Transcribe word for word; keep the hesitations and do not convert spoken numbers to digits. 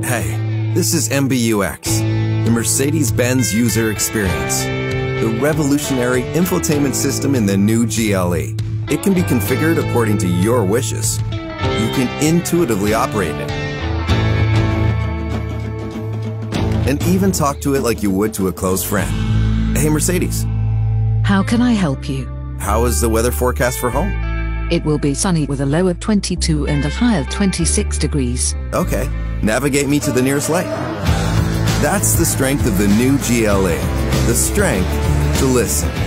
Hey, this is M B U X, the Mercedes-Benz user experience, the revolutionary infotainment system in the new G L E. It can be configured according to your wishes. You can intuitively operate it, and even talk to it like you would to a close friend. Hey Mercedes, how can I help you? How is the weather forecast for home? It will be sunny with a low of twenty-two and a high of twenty-six degrees. Okay, navigate me to the nearest light. That's the strength of the new G L E, the strength to listen.